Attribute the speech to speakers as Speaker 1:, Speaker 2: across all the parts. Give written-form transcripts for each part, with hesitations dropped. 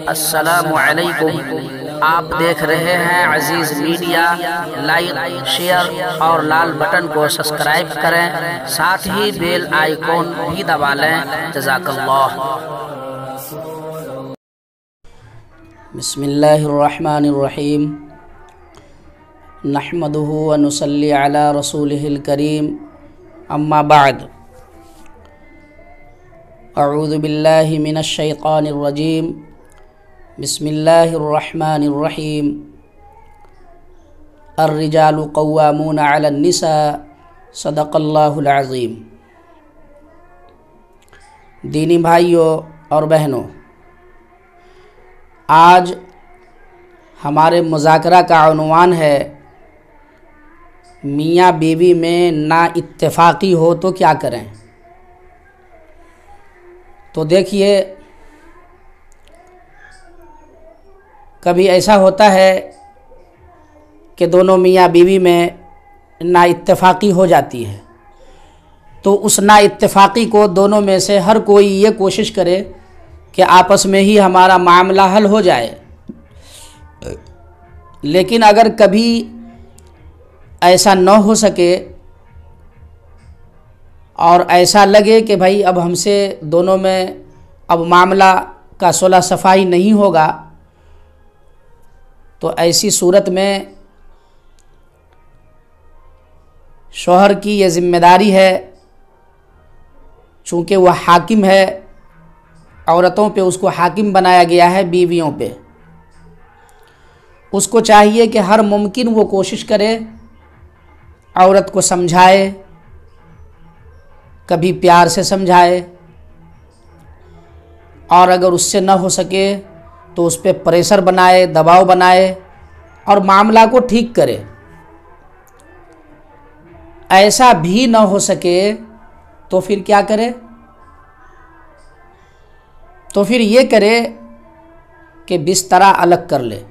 Speaker 1: السلام علیکم۔ آپ دیکھ رہے ہیں عزیز میڈیا، لائک، شیئر اور لال بٹن کو سبسکرائب کریں، ساتھ ہی بیل آئیکن بھی دبا لیں۔ جزاک اللہ۔
Speaker 2: بسم اللہ الرحمن الرحیم، نحمدہ ونصلی علی رسولہ الکریم، اما بعد، اعوذ باللہ من الشیطان الرجیم، بسم اللہ الرحمن الرحیم۔ الرجال قوامون علی النساء، صدق اللہ العظیم۔ دینی بھائیوں اور بہنوں، آج ہمارے مذاکرہ کا عنوان ہے میاں بیوی میں نا اتفاقی ہو تو کیا کریں۔ تو دیکھیے، کبھی ایسا ہوتا ہے کہ دونوں میاں بیوی میں نا اتفاقی ہو جاتی ہے، تو اس نا اتفاقی کو دونوں میں سے ہر کوئی یہ کوشش کرے کہ آپس میں ہی ہمارا معاملہ حل ہو جائے۔ لیکن اگر کبھی ایسا نہ ہو سکے اور ایسا لگے کہ بھائی اب ہم سے دونوں میں اب معاملہ کا صلح صفائی نہیں ہوگا، تو ایسی صورت میں شوہر کی یہ ذمہ داری ہے، چونکہ وہ حاکم ہے، عورتوں پہ اس کو حاکم بنایا گیا ہے، بیویوں پہ۔ اس کو چاہیے کہ ہر ممکن وہ کوشش کرے، عورت کو سمجھائے، کبھی پیار سے سمجھائے، اور اگر اس سے نہ ہو سکے تو اس پہ پریشر بنائے، دباؤ بنائے اور معاملہ کو ٹھیک کرے۔ ایسا بھی نہ ہو سکے تو پھر کیا کرے؟ تو پھر یہ کرے کہ بسترا الگ کر لے،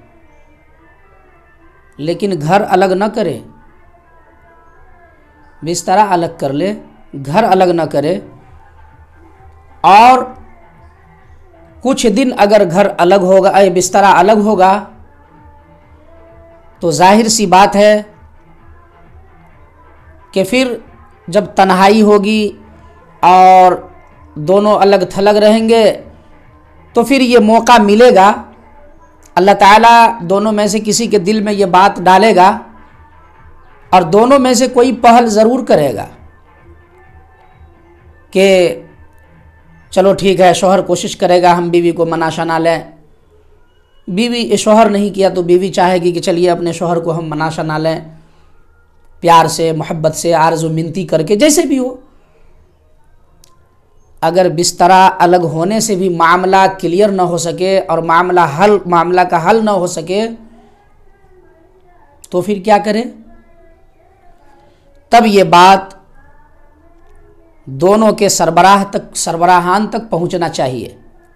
Speaker 2: لیکن گھر الگ نہ کرے۔ بسترا الگ کر لے، گھر الگ نہ کرے، اور کچھ دن اگر گھر الگ ہوگا، بسترا الگ ہوگا، تو ظاہر سی بات ہے کہ پھر جب تنہائی ہوگی اور دونوں الگ تھلگ رہیں گے تو پھر یہ موقع ملے گا، اللہ تعالیٰ دونوں میں سے کسی کے دل میں یہ بات ڈالے گا اور دونوں میں سے کوئی پہل ضرور کرے گا کہ چلو ٹھیک ہے، شوہر کوشش کرے گا ہم بیوی کو منا شنا لیں، بیوی شوہر نہیں کیا تو بیوی چاہے گی کہ چلیے اپنے شوہر کو ہم منا شنا لیں، پیار سے، محبت سے، عرض و منتی کر کے، جیسے بھی ہو۔ اگر بسترا الگ ہونے سے بھی معاملہ کلیئر نہ ہو سکے اور معاملہ کا حل نہ ہو سکے تو پھر کیا کرے؟ تب یہ بات دونوں کے سربراہان تک پہنچنا چاہیے۔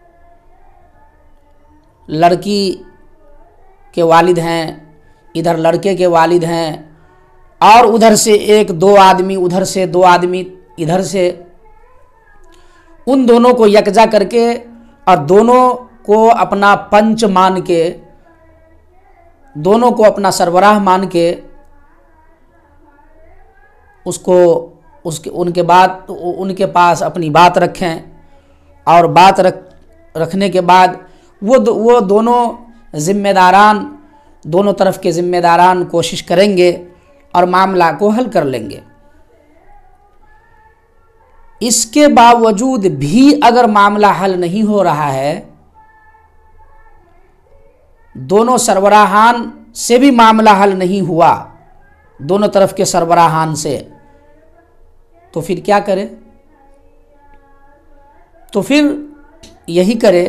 Speaker 2: لڑکی کے والد ہیں، ادھر لڑکے کے والد ہیں، اور ادھر سے دو آدمی ادھر سے، دو آدمی ادھر سے، ان دونوں کو یکجا کر کے اور دونوں کو اپنا پنچ مان کے، دونوں کو اپنا سربراہ مان کے ان کے پاس اپنی بات رکھیں، اور بات رکھنے کے بعد وہ دونوں ذمہ داران، دونوں طرف کے ذمہ داران کوشش کریں گے اور معاملہ کو حل کر لیں گے۔ اس کے باوجود بھی اگر معاملہ حل نہیں ہو رہا ہے، دونوں سربراہان سے بھی معاملہ حل نہیں ہوا، دونوں طرف کے سربراہان سے، تو پھر کیا کرے؟ تو پھر یہی کرے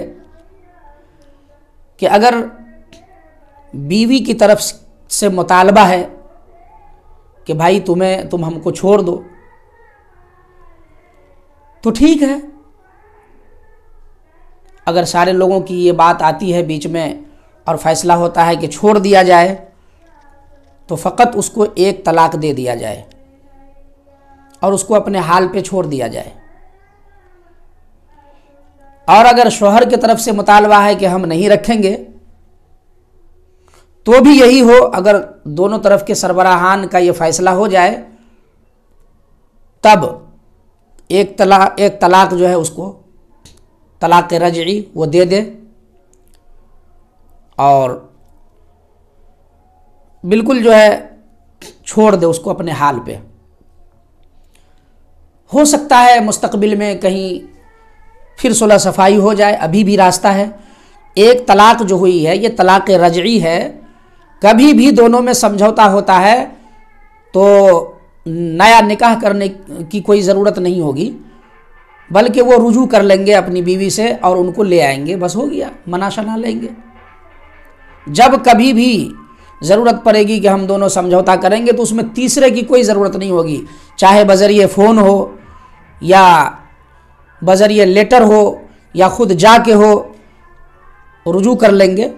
Speaker 2: کہ اگر بیوی کی طرف سے مطالبہ ہے کہ بھائی تم ہم کو چھوڑ دو، تو ٹھیک ہے۔ اگر سارے لوگوں کی یہ بات آتی ہے بیچ میں اور فیصلہ ہوتا ہے کہ چھوڑ دیا جائے، تو فقط اس کو ایک طلاق دے دیا جائے اور اس کو اپنے حال پہ چھوڑ دیا جائے۔ اور اگر شوہر کی طرف سے مطالبہ ہے کہ ہم نہیں رکھیں گے تو بھی یہی ہو، اگر دونوں طرف کے سربراہان کا یہ فیصلہ ہو جائے تب ایک طلاق جو ہے اس کو طلاق رجعی وہ دے دے اور بالکل جو ہے چھوڑ دے اس کو اپنے حال پہ۔ ہو سکتا ہے مستقبل میں کہیں پھر صلح صفائی ہو جائے، ابھی بھی راستہ ہے۔ ایک طلاق جو ہوئی ہے یہ طلاق رجعی ہے، کبھی بھی دونوں میں سمجھوتا ہوتا ہے تو نیا نکاح کرنے کی کوئی ضرورت نہیں ہوگی، بلکہ وہ رجوع کر لیں گے اپنی بیوی سے اور ان کو لے آئیں گے، بس ہو گیا، منع شنا لیں گے۔ جب کبھی بھی ضرورت پڑے گی کہ ہم دونوں سمجھوتا کریں گے تو اس میں تیسرے کی کوئی ضرورت نہیں ہوگی، چاہے بذریعہ فون ہو یا بذریعہ لیٹر ہو یا خود جا کے ہو، رجوع کر لیں گے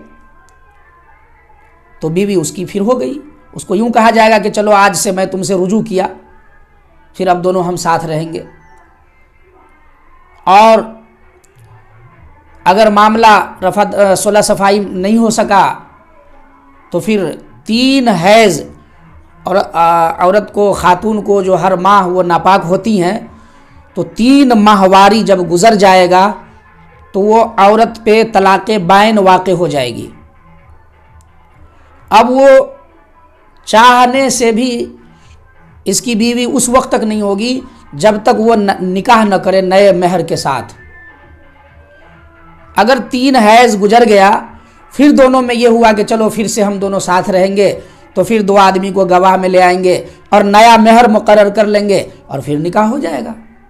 Speaker 2: تو بیوی اس کی پھر ہو گئی۔ اس کو یوں کہا جائے گا کہ چلو آج سے میں تم سے رجوع کیا، پھر اب دونوں ہم ساتھ رہیں گے۔ اور اگر معاملہ صلح صفائی نہیں ہو سکا تو پھر 3 حیض، اور عورت کو، خاتون کو جو ہر ماہ وہ ناپاک ہوتی ہیں، تو 3 ماہواری جب گزر جائے گا تو وہ عورت پہ طلاق بائن واقع ہو جائے گی۔ اب وہ چاہنے سے بھی اس کی بیوی اس وقت تک نہیں ہوگی جب تک وہ نکاح نہ کرے نئے مہر کے ساتھ۔ اگر 3 حیض گزر گیا پھر دونوں میں یہ ہوا کہ چلو پھر سے ہم دونوں ساتھ رہیں گے، تو پھر 2 آدمی کو گواہ میں لے آئیں گے اور نیا مہر مقرر کر لیں گے اور پھر نکاح ہو جائے گا۔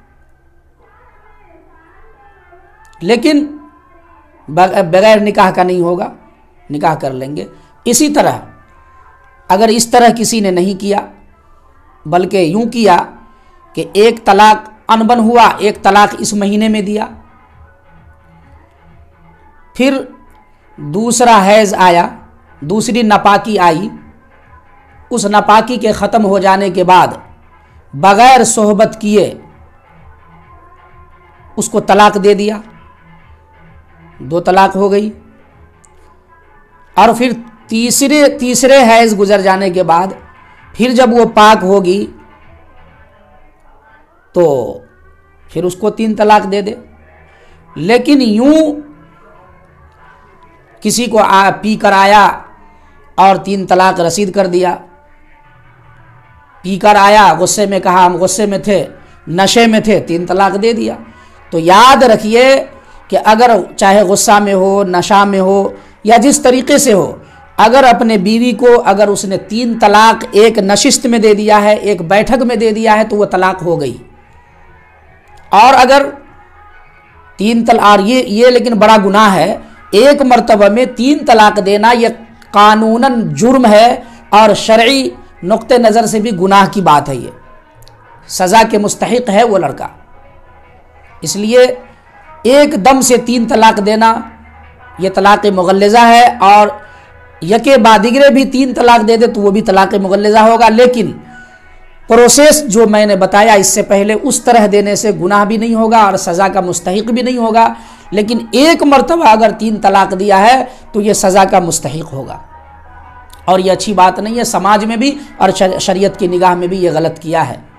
Speaker 2: لیکن بغیر نکاح کا نہیں ہوگا، نکاح کر لیں گے۔ اسی طرح اگر اس طرح کسی نے نہیں کیا بلکہ یوں کیا کہ ایک طلاق انبن ہوا، ایک طلاق اس مہینے میں دیا، پھر دوسرا حیض آیا، دوسری ناپاکی آئی، اس ناپاکی کے ختم ہو جانے کے بعد بغیر صحبت کیے اس کو طلاق دے دیا، 2 طلاق ہو گئی۔ اور پھر تیسرے حیض گزر جانے کے بعد پھر جب وہ پاک ہوگی تو پھر اس کو 3 طلاق دے دے۔ لیکن یوں کسی کو پی کر آیا اور 3 طلاق رسید کر دیا، پی کر آیا، غصے میں کہا ہم غصے میں تھے، نشے میں تھے، 3 طلاق دے دیا، تو یاد رکھیے کہ اگر چاہے غصہ میں ہو، نشہ میں ہو یا جس طریقے سے ہو، اگر اپنے بیوی کو اگر اس نے 3 طلاق ایک نشست میں دے دیا ہے، ایک بیٹھک میں دے دیا ہے تو وہ طلاق ہو گئی۔ اور اگر 3 طلاق، یہ لیکن بڑا گناہ ہے، ایک مرتبہ میں 3 طلاق دینا یہ قانوناً جرم ہے اور شرعی نقطہ نظر سے بھی گناہ کی بات ہے، یہ سزا کے مستحق ہے وہ لڑکا۔ اس لیے ایک دم سے 3 طلاق دینا یہ طلاق مغلظہ ہے، اور یکے بعدگرے بھی 3 طلاق دے دے تو وہ بھی طلاق مغلظہ ہوگا۔ لیکن پروسیس جو میں نے بتایا اس سے پہلے اس طرح دینے سے گناہ بھی نہیں ہوگا اور سزا کا مستحق بھی نہیں ہوگا، لیکن ایک مرتبہ اگر 3 طلاق دیا ہے تو یہ سزا کا مستحق ہوگا، اور یہ اچھی بات نہیں ہے، سماج میں بھی اور شریعت کی نگاہ میں بھی یہ غلط کیا ہے۔